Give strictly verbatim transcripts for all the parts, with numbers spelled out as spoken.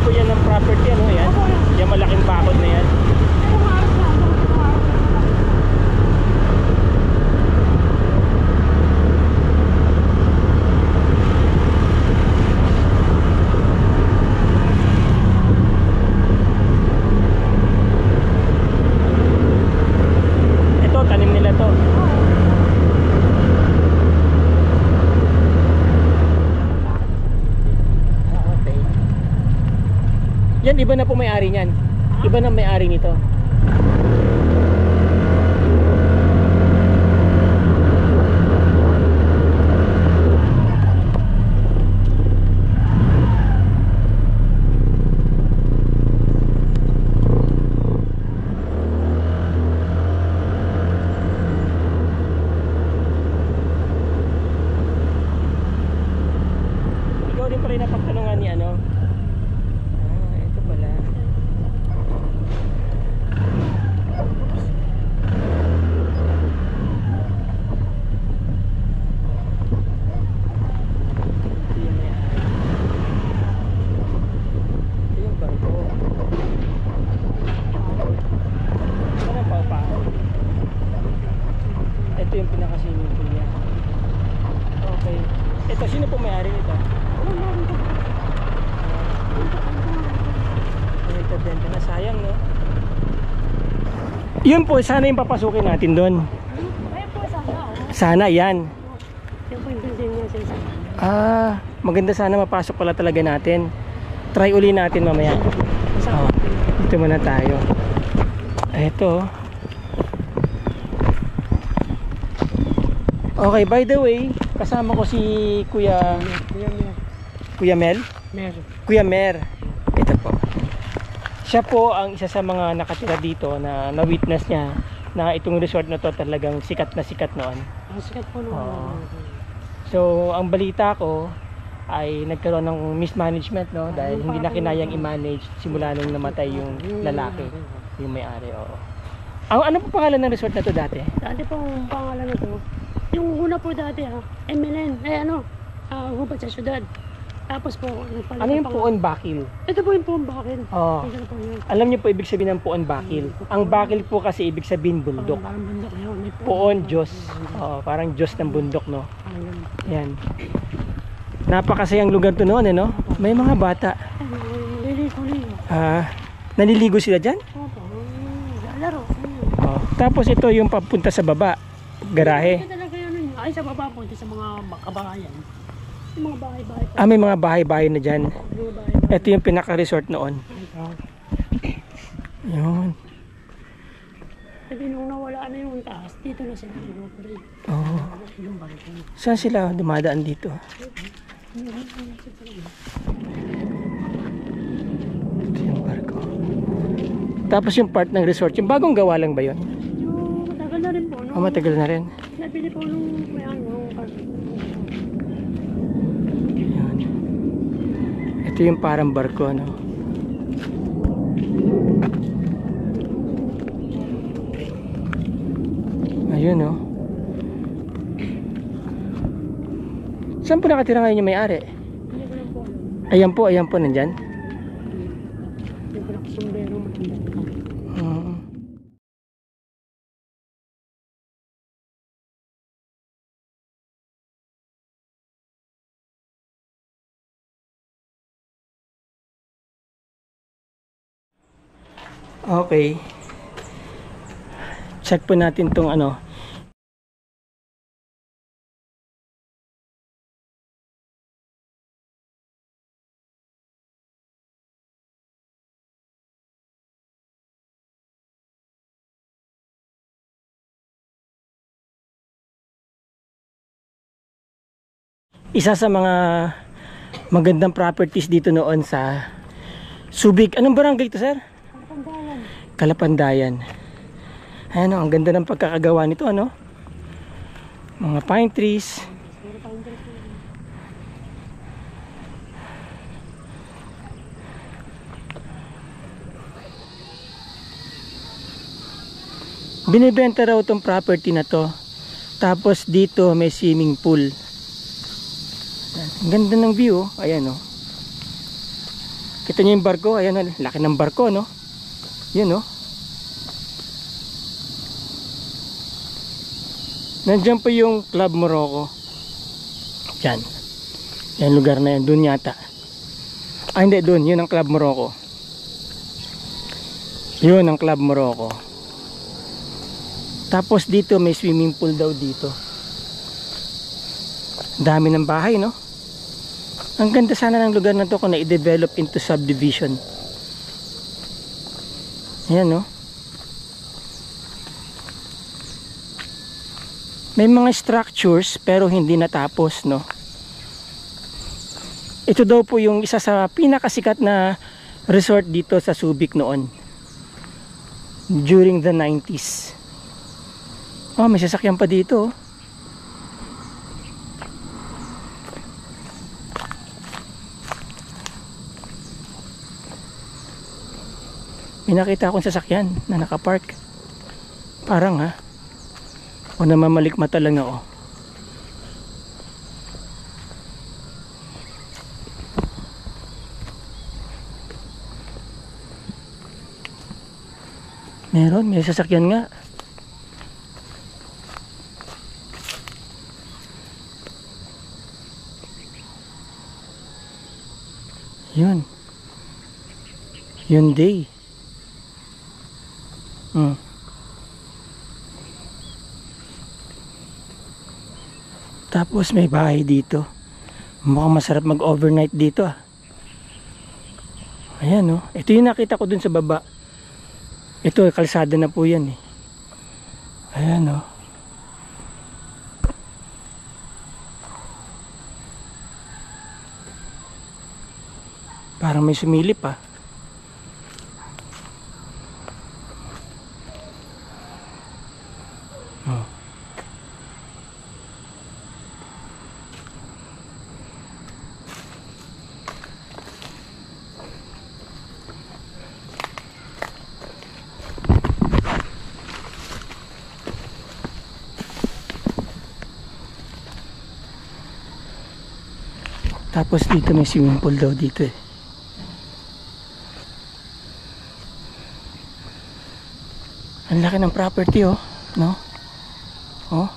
po yan ng property, ano yan? Yung malaking bakod na yan. Ito, tanim nila to. Yan, iba na po may-ari niyan. Iba na may-ari nito. Ikaw din pala yung napagtanungan ni ano. Sino po may-ari nito? Ito na, sayang, no? Yun po, sana yung papasukin natin doon. Sana, yan. Ah, maganda, sana mapasok pala talaga natin. Try uli natin mamaya. Oh, dito muna tayo. Ito. Okay, by the way, kasama ko si Kuya Kuya Mer. Kuya Mel? Mer. Kuya Mer. Ito po. Siya po ang isa sa mga nakatira dito na na-witness niya na itong resort na to talagang sikat na sikat noon. Ang sikat po noon. Oh. So, ang balita ko ay nagkaroon ng mismanagement, no, dahil hindi na kinayang i-manage simula nung namatay yung lalaki, yung may-ari. Oo. Ang ano po pangalan ng resort na to dati? Dati pong pangalan na to, yung una po dati ha, M L N, eh ano, uh, hubat sa syudad. Tapos po, ano yung Puon Bakil? Ito po yung Puon Bakil. Oh. Po alam niyo po ibig sabihin ng Puon Bakil? Ang Bakil po kasi ibig sabihin bundok. Oh, parang bundok yun. Puon, Diyos. Oh, parang Diyos ng bundok, no? Yan. Napakasayang lugar to noon, eh, no? May mga bata. Naliligo-ligo. Ah, naliligo sila dyan? Opo, laro. Oh. Tapos ito yung papunta sa baba, garahe. Ito talaga yun. Ay, sa baba po, ito sa mga kabahayan. Yung mga bahay-bahay. Ah, may mga bahay-bahay na dyan. Ito yung pinaka-resort noon. Yun. Sabi nung nawala na yung taas, dito na sila nag-operate. Oh. Saan sila dumadaan dito? Ito yung barko. Tapos yung part ng resort, yung bagong gawa lang ba yun? Yung matagal na rin po. No? Oh, matagal na rin. Nabili po nung may ano. Yan. Ito yung parang barko, no? Ayun, no? Saan po nakatira ngayon yung may-ari? Ayan po, ayan po, nandyan. Hmm. Okay. Check po natin tong ano. Isa sa mga magandang properties dito noon sa Subic. Anong barangay ito, sir? Kalapandayan. Kalapandayan. Ayan, ang ganda ng pagkakagawa nito, ano? Mga pine trees. Binibenta raw itong property na to. Tapos dito may swimming pool. Ang ganda ng view, oh. Ayan, oh. Kita niyo yung barko, ayan, oh, laki ng barko, no? Yun, no? Nandiyan po yung Club Morocco. Diyan. Yan lugar na yan, dun yata. Ah, hindi, dun, yun ang Club Morocco. Yun ang Club Morocco. Tapos dito may swimming pool daw dito. Dami ng bahay, no? Ang ganda sana ng lugar na to kung na-develop into subdivision. Ayan, no? May mga structures pero hindi natapos, no? Ito daw po yung isa sa pinakasikat na resort dito sa Subic noon. During the nineties. Oh, may sasakyan pa dito, oh. May nakita akong sasakyan na nakapark. Parang, ha? O namamalikmata lang ako. Meron, may sasakyan nga. Yun. Hyundai. Hmm. Tapos may bahay dito. Mukhang masarap mag-overnight dito, ah. Ayan, oh. Ito yung nakita ko dun sa baba. Ito, kalsada na po yan, eh. Ayan, oh. Parang may sumilip, ah. Oh. Tapos dito may swimming pool daw dito, eh. Ang laki ng property, oh, no? Oh.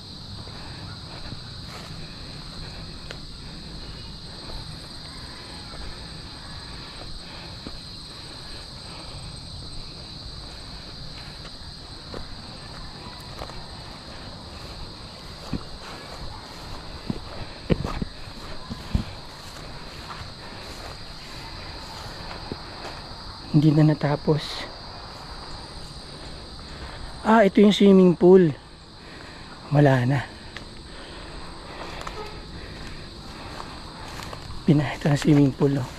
Hindi na natapos. Ah, ito yung swimming pool. Wala na. Pina, ito na swimming pool, oh.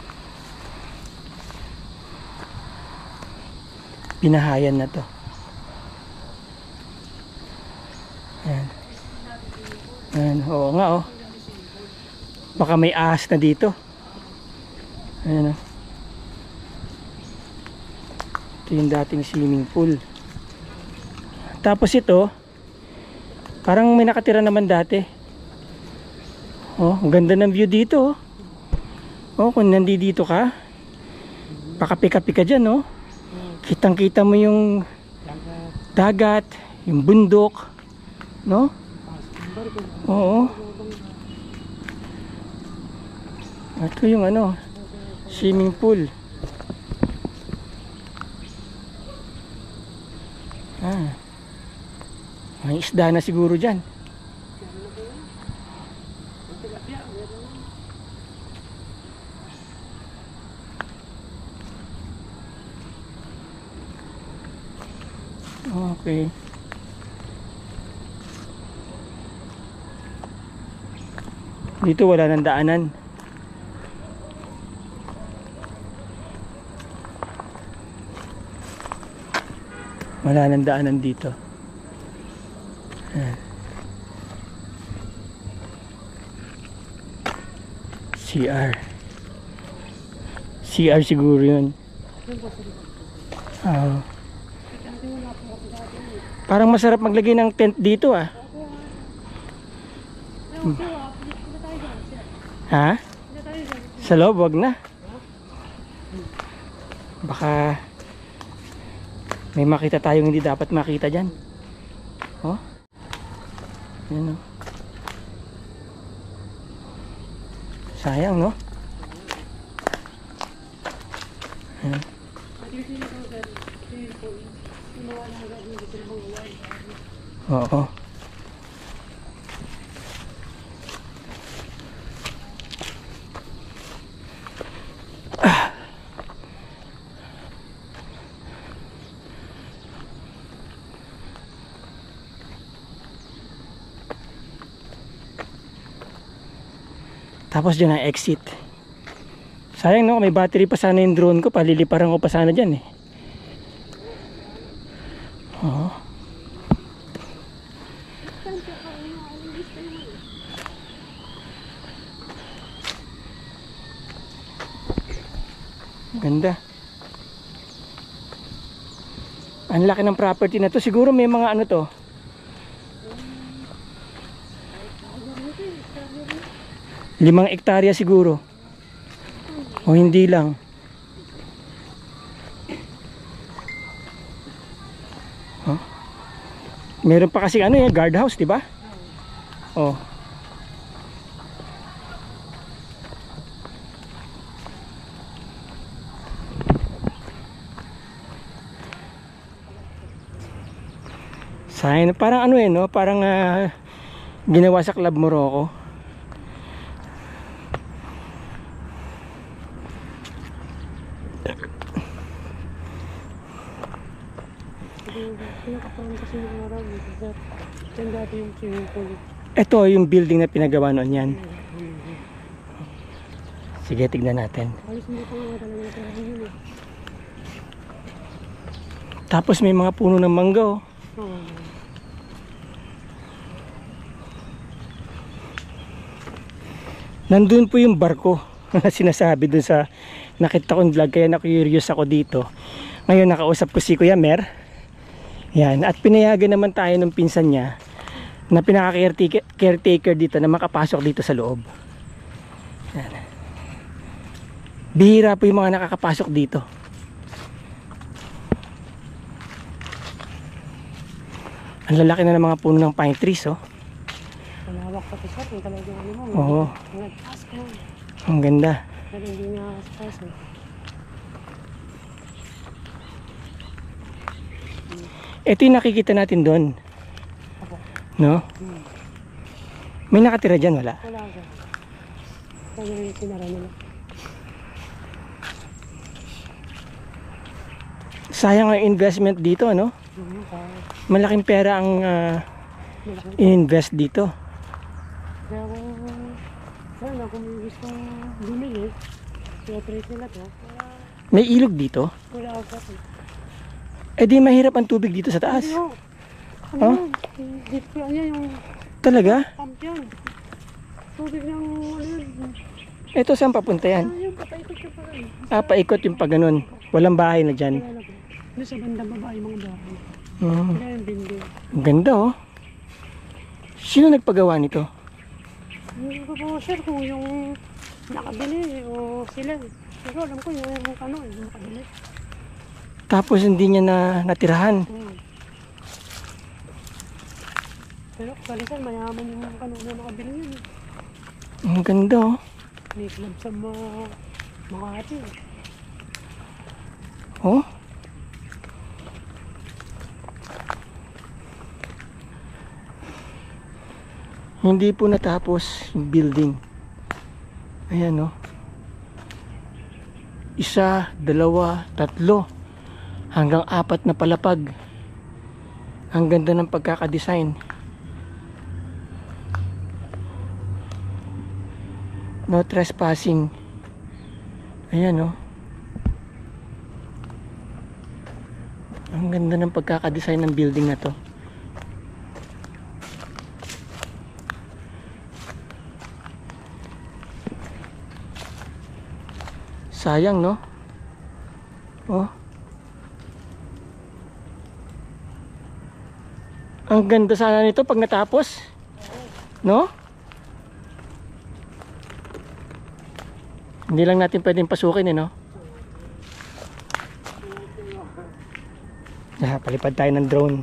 Pinahayan na to. Ayan. Ayan, oo nga, oh. Baka may ahas na dito. Ayan, oh. Ito yung dating swimming pool. Tapos ito, parang may nakatira naman dati. Oh, ang ganda ng view dito, oh. Oh, kung nandito ka, pakapi-kapi ka dyan, oh. Kitang-kita mo yung dagat, yung bundok, no? Oo. Ito yung ano, swimming pool. Ah. May isda na siguro dyan. Okay. Dito wala nang daanan. Wala nang daanan dito. Ayan. C R. C R siguro yun. Oh. Parang masarap maglagay ng tent dito, ah. Hmm. Ha? Sa loob, wag na. Baka may makita tayong hindi dapat makita dyan. Oh. Yan, oh. Sayang, no? Yan. Oo. Tapos dyan ang exit. Sayang, no, may battery pa sana yung drone ko, paliliparan ko pa sana dyan eh. Oo. Ganda. Ang laki ng property na to. Siguro may mga ano to, limang ektarya siguro. O hindi lang. Huh? Meron pa kasi ano eh, guardhouse, di ba? Oh. Sayang, parang ano eh, no? Parang uh, ginawa sa Club Morocco. Ito yung building na pinagawa noon yan. Sige, tignan natin. Tapos may mga puno ng mangga, oh. Nandun po yung barko na sinasabi dun sa nakita kong vlog, kaya na-curious ako dito. Ngayon nakausap ko si Kuya Mer. Yan, at pinayagan naman tayo ng pinsan niya na pinaka-caretaker caretaker dito na makapasok dito sa loob. Yan. Bihira po yung mga nakakapasok dito. Ang lalaki na ng mga puno ng pine trees, oh. Malawak pa ito sa atin, talagang ano mo. Oo. Nag-ask mo. Ang ganda. Pero hindi nga kasi. Ito yung nakikita natin doon. No? Hmm. May nakatira dyan, wala? Wala ka. Kaya yung sinara nila. Sayang ang investment dito, ano? Malaking pera ang uh, in-invest dito. Kaya kung sana kung may gusto bumili, kaya trade nila to. May ilog dito? Wala ako kasi. Eh di mahirap ang tubig dito sa taas. Ano? Huh? Ano? Dito ko niya yung Talaga? pump yan. Tubig ng ano yun. Ito saan papunta yan? Ano yung papaikot siya pa rin. Ah, paikot yung pag ganun. Walang bahay na dyan. Doon sa bandang babae mga bahay. Hmm. Kaya yung building. Ang ganda, oh. Sino nagpagawa nito? Hindi ko po sure kung yung nakabili o sila. Pero alam ko yung ano, yung nakabili. Tapos hindi niya na natirahan. Hmm. Pero kalisan mayaman yung ano na nakabili yun. Ang ganda, oh. May club sa mga Makati. Oh. Hindi po natapos yung building. Ayan, oh. Isa, dalawa, tatlo, hanggang apat na palapag. Ang ganda ng pagkakadesign. No trespassing. Ayan, oh. Ang ganda ng pagkakadesign ng building na to. Sayang, no? Oh. Ang ganda sana nito pag natapos. No? Hindi lang natin pwedeng pasukin, eh, no? Ah, palipad tayo ng drone.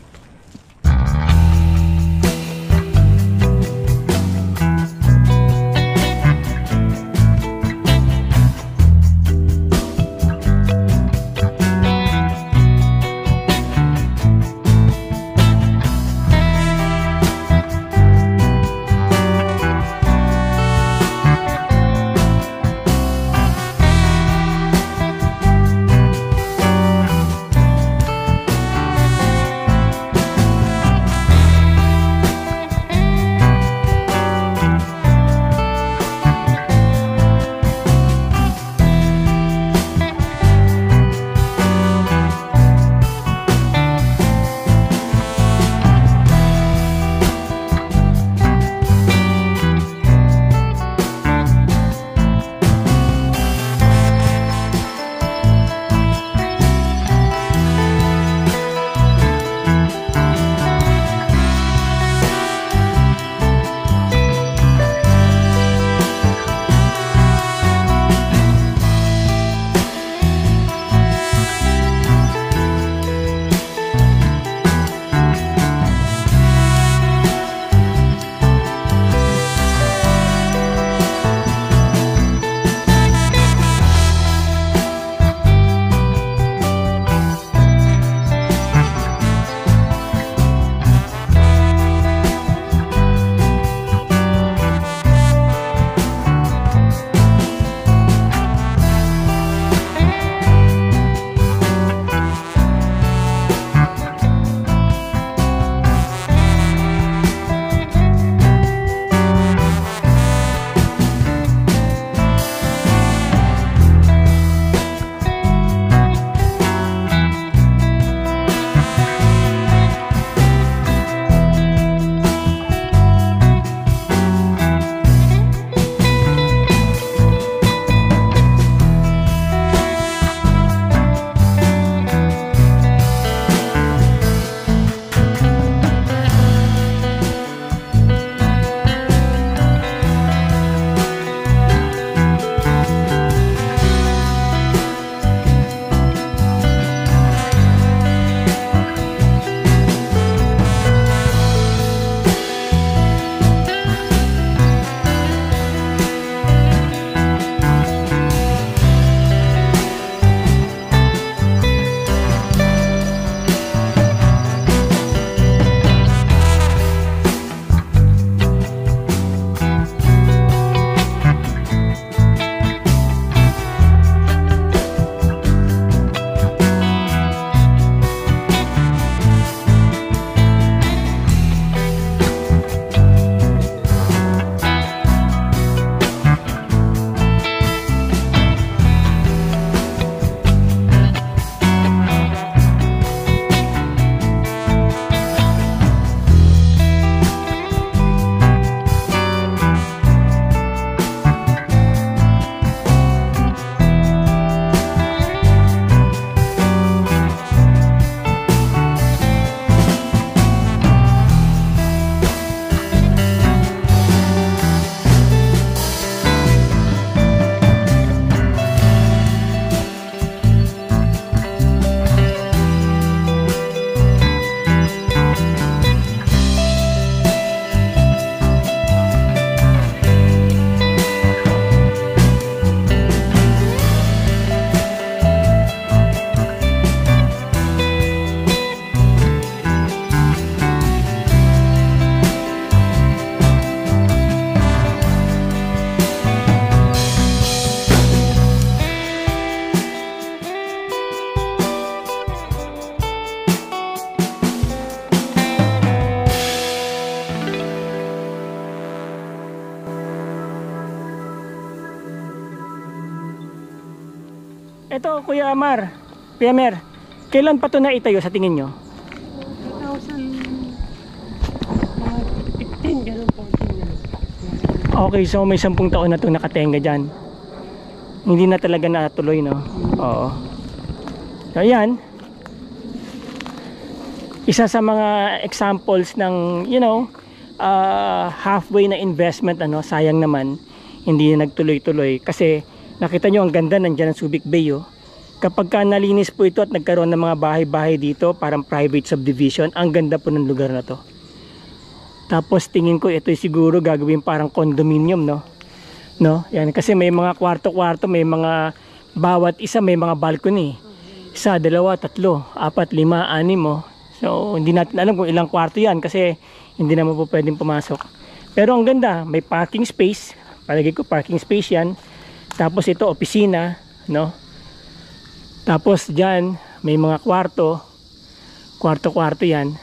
Ito, Kuya Amar, Kuya Mer, kailan pa ito na itayo sa tingin nyo? two thousand fifteen, gano'n po. Okay, so may sampung taon na ito nakatenga dyan. Hindi na talaga natuloy, no? Oo. So, ayan. Isa sa mga examples ng, you know, uh, halfway na investment, ano, sayang naman, hindi na nagtuloy-tuloy. Kasi, nakita nyo ang ganda, nandyan ang Subic Bay, oh. Kapag ka nalinis po ito at nagkaroon ng mga bahay-bahay dito, parang private subdivision, ang ganda po ng lugar na to. Tapos tingin ko ito siguro gagawin parang condominium, no? No? Yan, kasi may mga kwarto-kwarto, may mga bawat isa may mga balcony. Isa, dalawa, tatlo, apat, lima, anim, oh. So, hindi natin alam kung ilang kwarto yan kasi hindi naman po pwedeng pumasok. Pero ang ganda, may parking space. Palagay ko parking space yan. Tapos ito, opisina, no? Tapos dyan, may mga kwarto. Kwarto-kwarto yan.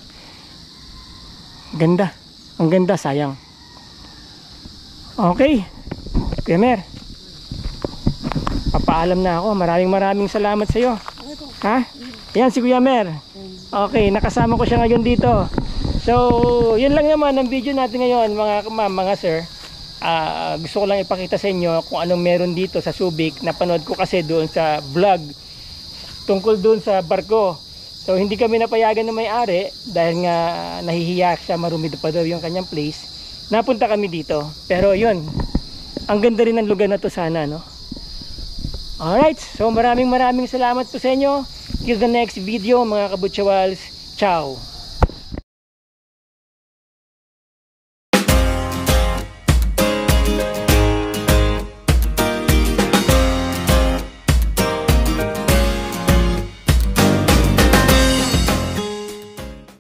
Ganda. Ang ganda, sayang. Okay. Kuya Mer, papaalam na ako. Maraming maraming salamat sa iyo. Ha? Yan si Kuya Mer. Okay, nakasama ko siya ngayon dito. So, yun lang naman ang video natin ngayon, mga ma'am, mga sir. Uh, gusto ko lang ipakita sa inyo kung anong meron dito sa Subic. Napanood ko kasi doon sa vlog tungkol doon sa barko. So, hindi kami napayagan ng may-ari dahil nga nahihiya siya, marumi pa daw yung kanyang place. Napunta kami dito. Pero yun, ang ganda rin ng lugar na to sana, no? Alright, so maraming maraming salamat po sa inyo. Till the next video, mga kabutsawals. Ciao!